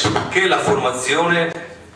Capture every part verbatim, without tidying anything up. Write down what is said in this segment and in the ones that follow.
che la formazione,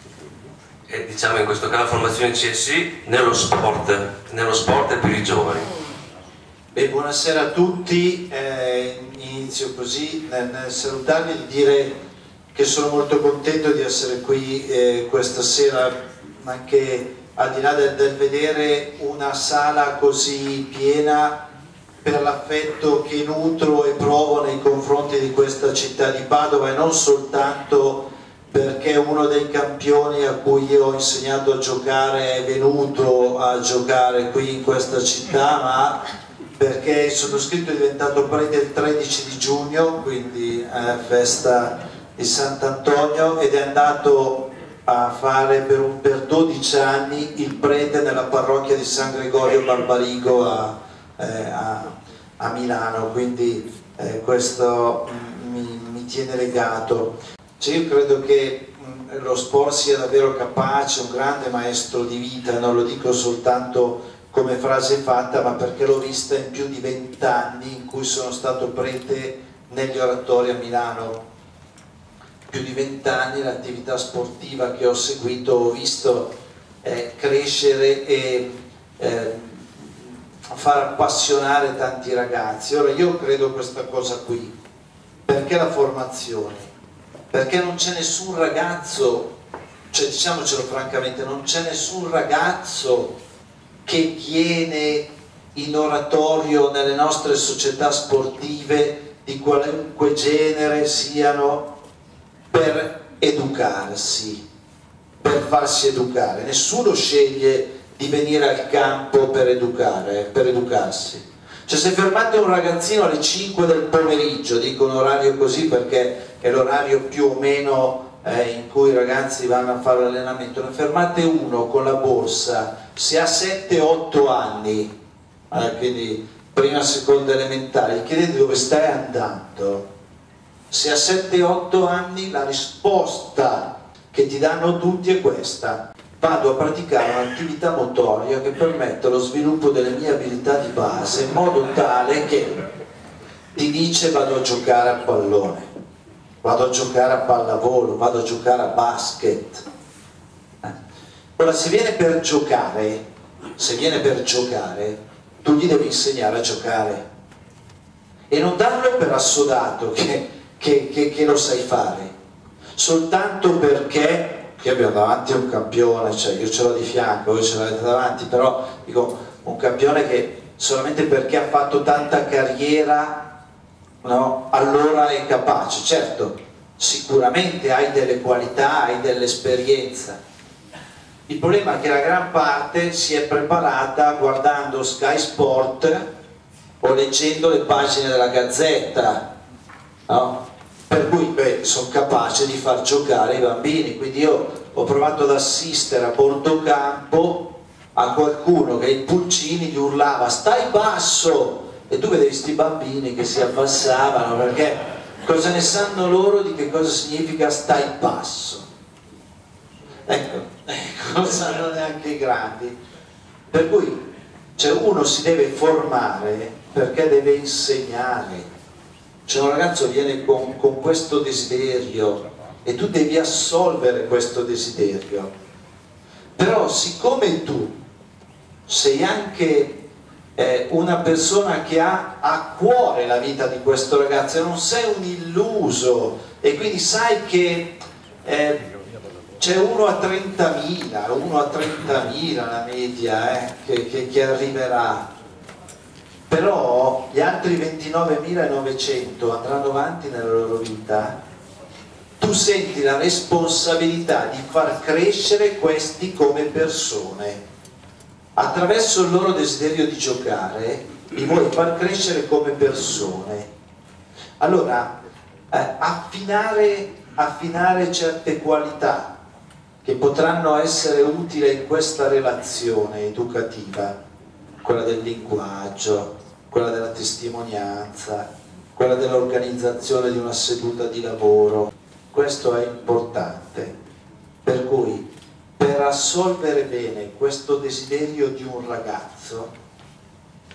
e diciamo in questo caso la formazione C S I, nello sport, nello sport per i giovani. Beh, buonasera a tutti, eh, inizio così nel, nel salutarvi e di dire che sono molto contento di essere qui eh, questa sera, anche al di là del, del vedere una sala così piena, per l'affetto che nutro e provo nei confronti di questa città di Padova, e non soltanto perché uno dei campioni a cui io ho insegnato a giocare è venuto a giocare qui in questa città, ma perché il sottoscritto è diventato prete il tredici di giugno, quindi eh, festa di Sant'Antonio, ed è andato a fare per, un, per dodici anni il prete nella parrocchia di San Gregorio Barbarigo a Eh, a, a Milano, quindi eh, questo mi, mi tiene legato. Cioè, io credo che mh, lo sport sia davvero capace, un grande maestro di vita, non lo dico soltanto come frase fatta, ma perché l'ho vista in più di vent'anni in cui sono stato prete negli oratori a Milano. Più di vent'anni l'attività sportiva che ho seguito, ho visto eh, crescere e eh, far appassionare tanti ragazzi. Ora io credo questa cosa qui, perché la formazione? Perché non c'è nessun ragazzo, cioè diciamocelo francamente, non c'è nessun ragazzo che viene in oratorio nelle nostre società sportive di qualunque genere siano per educarsi, per farsi educare. Nessuno sceglie di venire al campo per educare, per educarsi. Cioè, se fermate un ragazzino alle cinque del pomeriggio, dico un orario così perché è l'orario più o meno eh, in cui i ragazzi vanno a fare l'allenamento, ne fermate uno con la borsa, se ha sette otto anni, eh, quindi prima, seconda elementare, chiedete dove stai andando. Se ha sette otto anni la risposta che ti danno tutti è questa: vado a praticare un'attività motoria che permette lo sviluppo delle mie abilità di base, in modo tale che ti dice vado a giocare a pallone, vado a giocare a pallavolo, vado a giocare a basket. Ora, se viene per giocare, se viene per giocare, tu gli devi insegnare a giocare e non darlo per assodato che, che, che, che lo sai fare, soltanto perché che abbiamo davanti un campione, cioè io ce l'ho di fianco, voi ce l'avete davanti, però dico un campione che solamente perché ha fatto tanta carriera, no, allora è capace. Certo, sicuramente hai delle qualità, hai dell'esperienza. Il problema è che la gran parte si è preparata guardando Sky Sport o leggendo le pagine della Gazzetta, no? Per cui beh, sono capace di far giocare i bambini. Quindi io ho provato ad assistere a bordo campo a qualcuno che ai pulcini gli urlava stai basso, e tu vedevi questi bambini che si abbassavano, perché cosa ne sanno loro di che cosa significa stai basso? Ecco, ecco, non sanno neanche i grandi. Per cui cioè, uno si deve formare perché deve insegnare. Cioè un ragazzo viene con, con questo desiderio e tu devi assolvere questo desiderio. Però siccome tu sei anche eh, una persona che ha a cuore la vita di questo ragazzo e non sei un illuso, e quindi sai che eh, c'è uno a trentamila, uno a trentamila la media eh, che, che, che arriverà, però gli altri ventinovemilanovecento andranno avanti nella loro vita, tu senti la responsabilità di far crescere questi come persone. Attraverso il loro desiderio di giocare, li vuoi far crescere come persone. Allora, eh, affinare, affinare certe qualità che potranno essere utili in questa relazione educativa, quella del linguaggio, quella della testimonianza, quella dell'organizzazione di una seduta di lavoro. Questo è importante, per cui per assolvere bene questo desiderio di un ragazzo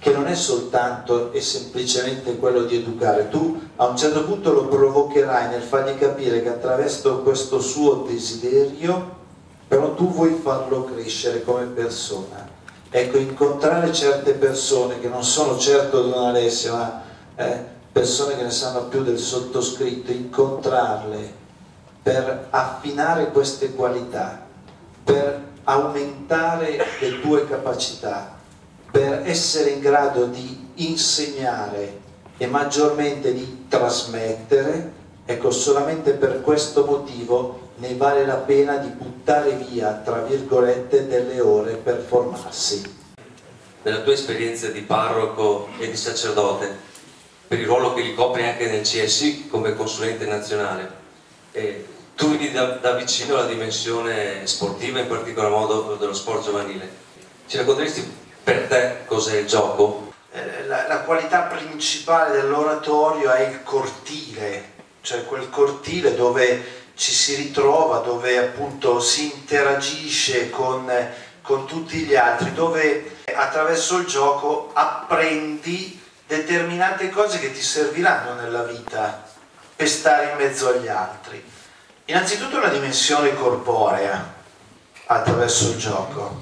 che non è soltanto e semplicemente quello di educare. Tu a un certo punto lo provocherai nel fargli capire che attraverso questo suo desiderio però tu vuoi farlo crescere come persona. Ecco, incontrare certe persone che non sono certo Don Alessio, ma eh, persone che ne sanno più del sottoscritto, incontrarle per affinare queste qualità, per aumentare le tue capacità, per essere in grado di insegnare e maggiormente di trasmettere, ecco, solamente per questo motivo ne vale la pena di buttare via, tra virgolette, delle ore per formarsi. Nella tua esperienza di parroco e di sacerdote, per il ruolo che ricopri anche nel C S I come consulente nazionale, eh, tu vedi da, da vicino la dimensione sportiva, in particolar modo dello sport giovanile. Ci racconteresti per te cos'è il gioco? La, la qualità principale dell'oratorio è il cortile, cioè quel cortile dove ci si ritrova, dove appunto si interagisce con, con tutti gli altri, dove attraverso il gioco apprendi determinate cose che ti serviranno nella vita per stare in mezzo agli altri. Innanzitutto la dimensione corporea attraverso il gioco.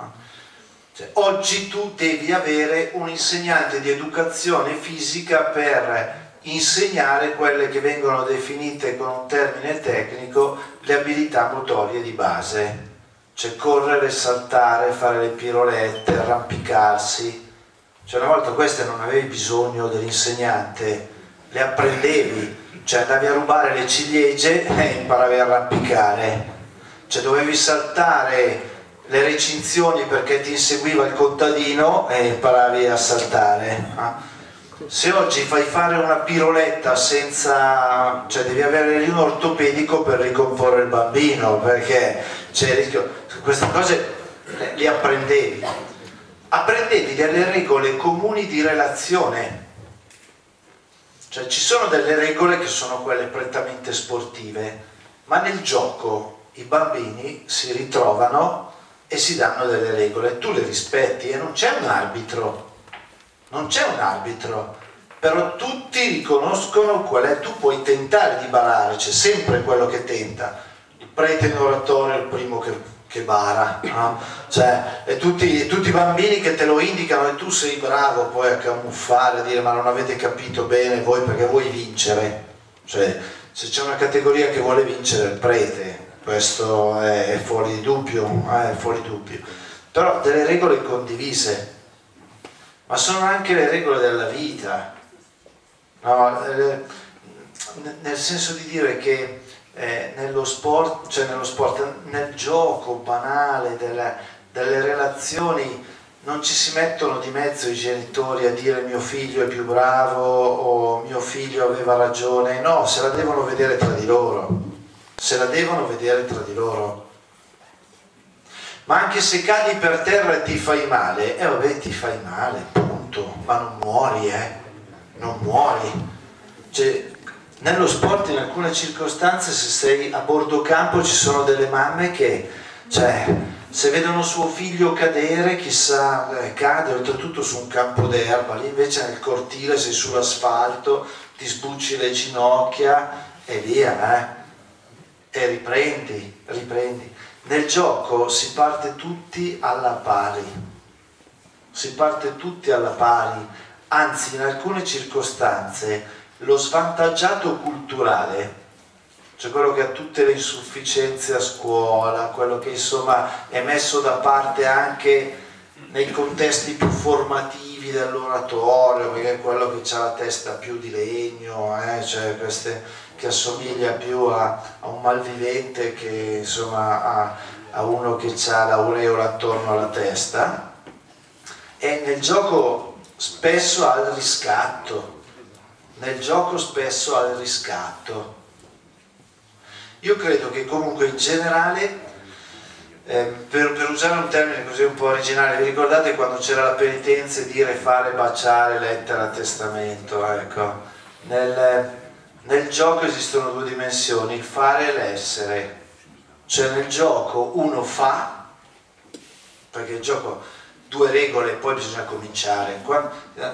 Cioè, oggi tu devi avere un insegnante di educazione fisica per insegnare quelle che vengono definite con un termine tecnico le abilità motorie di base, cioè correre, saltare, fare le pirolette, arrampicarsi. Cioè una volta queste non avevi bisogno dell'insegnante, le apprendevi, cioè andavi a rubare le ciliegie e imparavi a arrampicare, cioè dovevi saltare le recinzioni perché ti inseguiva il contadino e imparavi a saltare. eh? Se oggi fai fare una piroletta senza, cioè devi avere lì un ortopedico per ricomporre il bambino, perché c'è il rischio. Queste cose le apprendevi, apprendevi delle regole comuni di relazione, cioè ci sono delle regole che sono quelle prettamente sportive, ma nel gioco i bambini si ritrovano e si danno delle regole, tu le rispetti e non c'è un arbitro. Non c'è un arbitro, però tutti riconoscono qual è, tu puoi tentare di barare, c'è sempre quello che tenta, il prete in oratorio è il primo che, che bara, no? Cioè, e tutti, e tutti i bambini che te lo indicano e tu sei bravo poi a camuffare, a dire ma non avete capito bene voi perché vuoi vincere, cioè se c'è una categoria che vuole vincere è il prete, questo è, è fuori di dubbio, eh, è fuori dubbio, però delle regole condivise. Ma sono anche le regole della vita, no? Nel senso di dire che eh, nello sport, cioè nello sport, nel gioco banale delle, delle relazioni non ci si mettono di mezzo i genitori a dire mio figlio è più bravo o mio figlio aveva ragione, no, se la devono vedere tra di loro, se la devono vedere tra di loro. Ma anche se cadi per terra e ti fai male, eh vabbè ti fai male, punto, ma non muori, eh, non muori. Cioè, nello sport in alcune circostanze se sei a bordo campo ci sono delle mamme che, cioè, se vedono suo figlio cadere, chissà, eh, cade oltretutto su un campo d'erba, lì invece nel cortile sei sull'asfalto, ti sbucci le ginocchia e via, eh, e riprendi, riprendi. Nel gioco si parte tutti alla pari, si parte tutti alla pari, anzi in alcune circostanze lo svantaggiato culturale, cioè quello che ha tutte le insufficienze a scuola, quello che insomma è messo da parte anche nei contesti più formativi dell'oratorio, perché è quello che ha la testa più di legno, eh? Cioè queste... che assomiglia più a, a un malvivente che insomma a, a uno che ha l'aureola attorno alla testa, e nel gioco spesso ha il riscatto, nel gioco spesso ha il riscatto. Io credo che comunque in generale, eh, per, per usare un termine così un po' originale, vi ricordate quando c'era la penitenza dire fare, baciare, lettera, testamento, ecco, nel... Nel gioco esistono due dimensioni, il fare e l'essere, cioè nel gioco uno fa, perché il gioco due regole e poi bisogna cominciare. Quando,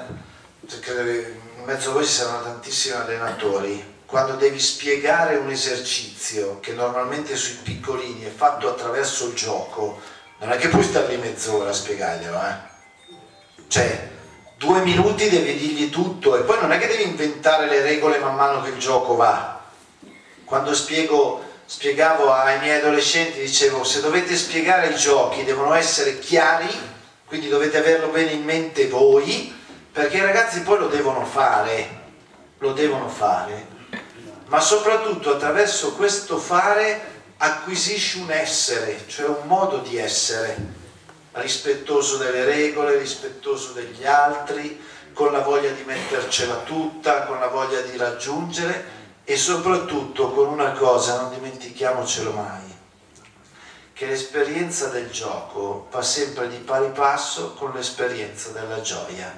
in mezzo a voi ci saranno tantissimi allenatori. Quando devi spiegare un esercizio che normalmente sui piccolini è fatto attraverso il gioco, non è che puoi stare lì mezz'ora a spiegarglielo, eh? Cioè, due minuti devi dirgli tutto e poi non è che devi inventare le regole man mano che il gioco va. Quando spiego, spiegavo ai miei adolescenti, dicevo, se dovete spiegare i giochi devono essere chiari, quindi dovete averlo bene in mente voi, perché i ragazzi poi lo devono fare, lo devono fare. Ma soprattutto attraverso questo fare acquisisci un essere, cioè un modo di essere, rispettoso delle regole, rispettoso degli altri, con la voglia di mettercela tutta, con la voglia di raggiungere e soprattutto con una cosa, non dimentichiamocelo mai, che l'esperienza del gioco va sempre di pari passo con l'esperienza della gioia,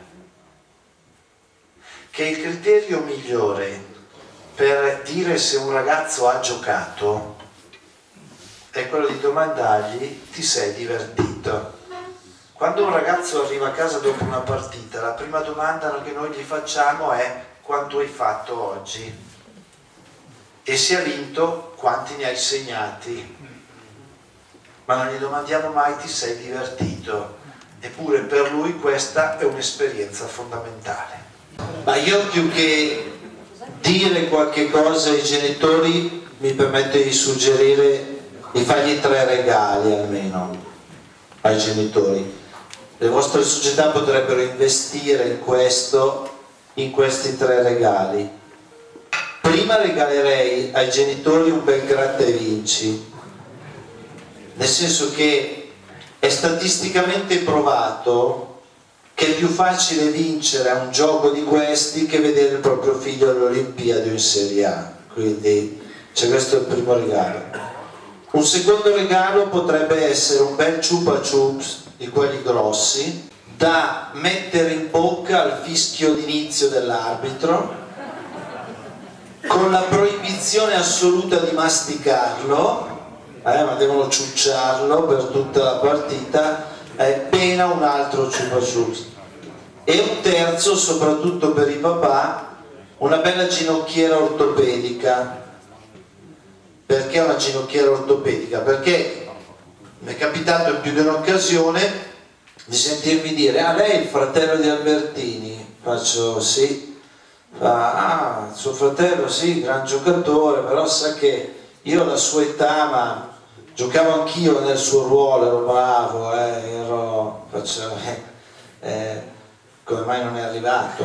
che il criterio migliore per dire se un ragazzo ha giocato è quello di domandargli: ti sei divertito? Quando un ragazzo arriva a casa dopo una partita, la prima domanda che noi gli facciamo è: quanto hai fatto oggi? E se ha vinto, quanti ne hai segnati? Ma non gli domandiamo mai: ti sei divertito? Eppure per lui questa è un'esperienza fondamentale. Ma io più che dire qualche cosa ai genitori mi permetto di suggerire di fargli tre regali almeno ai genitori. Le vostre società potrebbero investire in questo, in questi tre regali. Prima regalerei ai genitori un bel gratta e vinci, nel senso che è statisticamente provato che è più facile vincere a un gioco di questi che vedere il proprio figlio alle Olimpiadi o in Serie A. Quindi c'è questo il primo regalo. Un secondo regalo potrebbe essere un bel chupa chups di quelli grossi da mettere in bocca al fischio d'inizio dell'arbitro, con la proibizione assoluta di masticarlo, eh, ma devono ciucciarlo per tutta la partita, è pena un altro chupa chups. E un terzo, soprattutto per i papà, una bella ginocchiera ortopedica. Perché una ginocchiera ortopedica? Perché mi è capitato in più di un'occasione di sentirmi dire: ah, lei è il fratello di Albertini? Faccio sì. Fa: ah, suo fratello sì, gran giocatore, però sa che io alla sua età, ma giocavo anch'io nel suo ruolo, ero bravo, eh, ero... Faccio, eh, eh, come mai non è arrivato?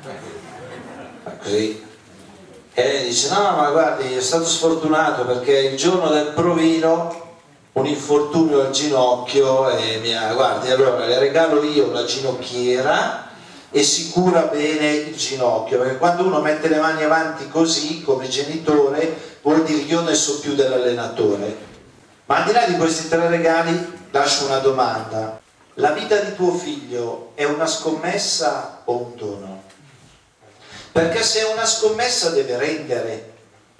Ma così. E lei dice: no, ma guardi, è stato sfortunato perché il giorno del provino un infortunio al ginocchio e mi ha... guardi, allora le regalo io una ginocchiera e si cura bene il ginocchio, perché quando uno mette le mani avanti così come genitore vuol dire io ne so più dell'allenatore. Ma al di là di questi tre regali lascio una domanda: la vita di tuo figlio è una scommessa o un dono? Perché se è una scommessa deve rendere,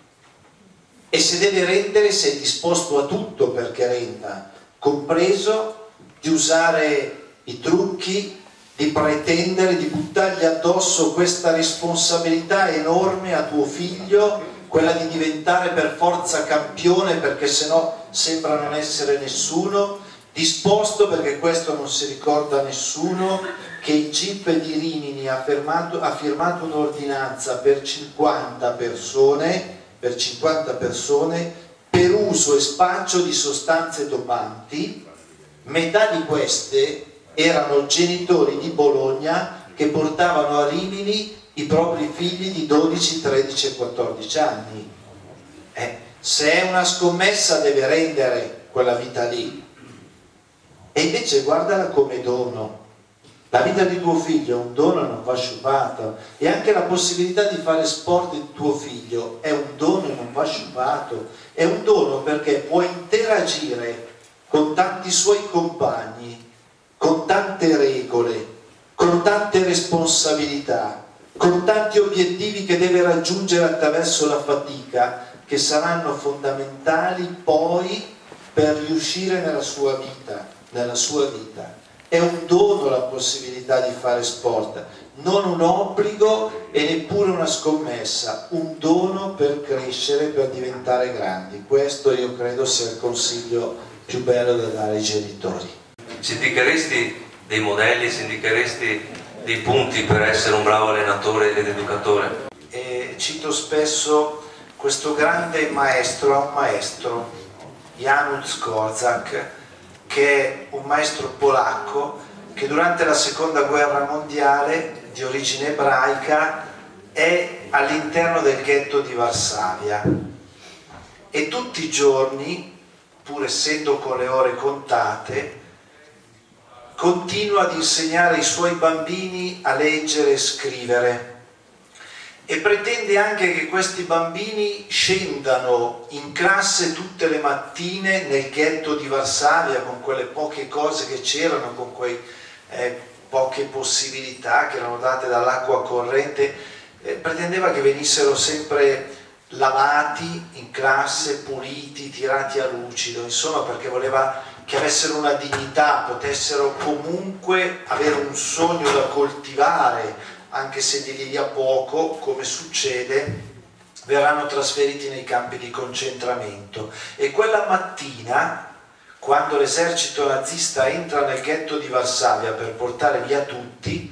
e se deve rendere sei disposto a tutto perché renda, compreso di usare i trucchi, di pretendere, di buttargli addosso questa responsabilità enorme a tuo figlio, quella di diventare per forza campione perché sennò sembra non essere nessuno, disposto, perché questo non si ricorda nessuno, che il G I P di Rimini ha firmato, ha firmato un'ordinanza per cinquanta persone per cinquanta persone per uso e spaccio di sostanze dopanti. Metà di queste erano genitori di Bologna che portavano a Rimini i propri figli di dodici, tredici e quattordici anni. Eh, se è una scommessa deve rendere quella vita lì, e invece guardala come dono. La vita di tuo figlio è un dono e non va sciupato, e anche la possibilità di fare sport di tuo figlio è un dono e non va sciupato. È un dono perché può interagire con tanti suoi compagni, con tante regole, con tante responsabilità, con tanti obiettivi che deve raggiungere attraverso la fatica, che saranno fondamentali poi per riuscire nella sua vita, nella sua vita. È un dono la possibilità di fare sport, non un obbligo e neppure una scommessa, un dono per crescere, per diventare grandi. Questo io credo sia il consiglio più bello da dare ai genitori. Ci indicheresti dei modelli, ci indicheresti dei punti per essere un bravo allenatore ed educatore? E cito spesso questo grande maestro, a un maestro, Janusz Korczak, che è un maestro polacco che durante la seconda guerra mondiale, di origine ebraica, è all'interno del ghetto di Varsavia e tutti i giorni, pur essendo con le ore contate, continua ad insegnare ai suoi bambini a leggere e scrivere e pretende anche che questi bambini scendano in classe tutte le mattine nel ghetto di Varsavia con quelle poche cose che c'erano, con quelle eh, poche possibilità che erano date dall'acqua corrente. Eh, pretendeva che venissero sempre lavati in classe, puliti, tirati a lucido, insomma, perché voleva che avessero una dignità, potessero comunque avere un sogno da coltivare, anche se di lì a poco, come succede, verranno trasferiti nei campi di concentramento. E quella mattina, quando l'esercito nazista entra nel ghetto di Varsavia per portare via tutti,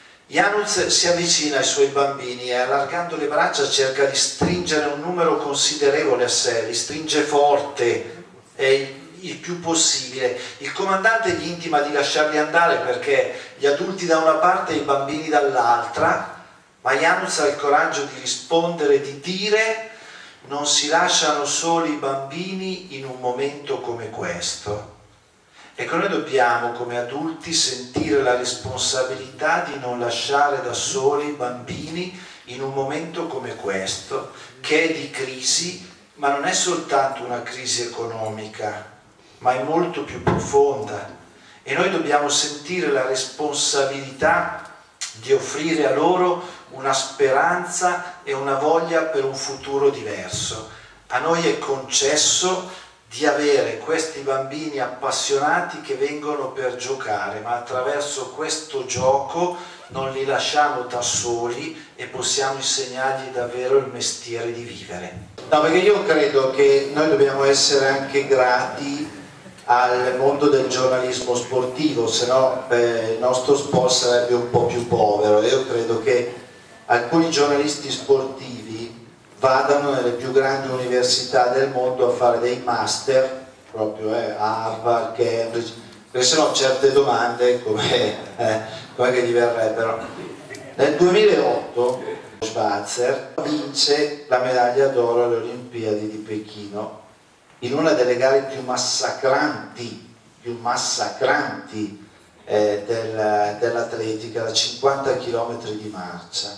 Janusz si avvicina ai suoi bambini e allargando le braccia cerca di stringere un numero considerevole a sé, li stringe forte e il più possibile. Il comandante gli intima di lasciarli andare perché gli adulti da una parte e i bambini dall'altra, ma Janusz ha il coraggio di rispondere, di dire: non si lasciano soli i bambini in un momento come questo. Ecco, noi dobbiamo come adulti sentire la responsabilità di non lasciare da soli i bambini in un momento come questo, che è di crisi, ma non è soltanto una crisi economica, ma è molto più profonda, e noi dobbiamo sentire la responsabilità di offrire a loro una speranza e una voglia per un futuro diverso. A noi è concesso di avere questi bambini appassionati che vengono per giocare, ma attraverso questo gioco non li lasciamo da soli e possiamo insegnargli davvero il mestiere di vivere. No, perché io credo che noi dobbiamo essere anche grati al mondo del giornalismo sportivo, se no eh, il nostro sport sarebbe un po' più povero. Io credo che alcuni giornalisti sportivi vadano nelle più grandi università del mondo a fare dei master, proprio eh, Harvard, Cambridge, perché se no certe domande come, eh, come che gli verrebbero. Nel duemilaotto Schwarzer vince la medaglia d'oro alle Olimpiadi di Pechino in una delle gare più massacranti, più massacranti eh, del, dell'atletica, da cinquanta chilometri di marcia,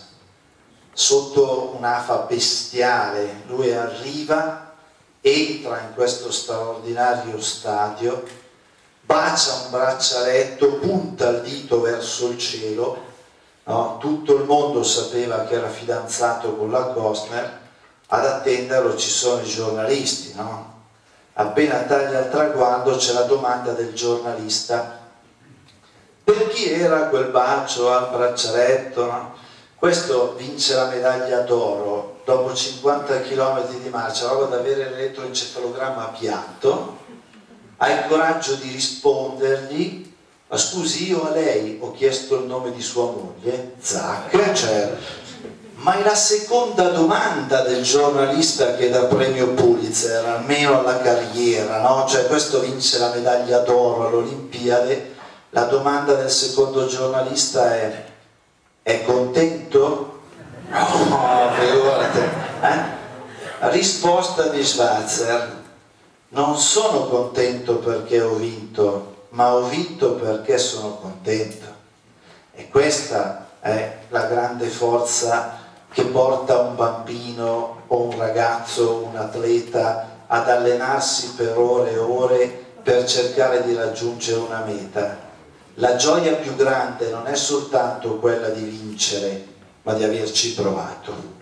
sotto un'afa bestiale. Lui arriva, entra in questo straordinario stadio, bacia un braccialetto, punta il dito verso il cielo, no? Tutto il mondo sapeva che era fidanzato con la Costner, ad attenderlo ci sono i giornalisti, no? Appena taglia il traguardo c'è la domanda del giornalista: per chi era quel bacio al braccialetto? No? Questo vince la medaglia d'oro dopo cinquanta chilometri di marcia, roba da avere l'elettroencefalogramma a piatto. Ha il coraggio di rispondergli: ma scusi, io a lei ho chiesto il nome di sua moglie, zac, cioè. Ma è la seconda domanda del giornalista che dà premio Pulitzer, almeno alla carriera, no? Cioè questo vince la medaglia d'oro all'Olimpiade, la domanda del secondo giornalista è: è contento? No, figurate, eh? Risposta di Schwarzer: non sono contento perché ho vinto, ma ho vinto perché sono contento. E questa è la grande forza che porta un bambino o un ragazzo, un atleta, ad allenarsi per ore e ore per cercare di raggiungere una meta. La gioia più grande non è soltanto quella di vincere, ma di averci provato.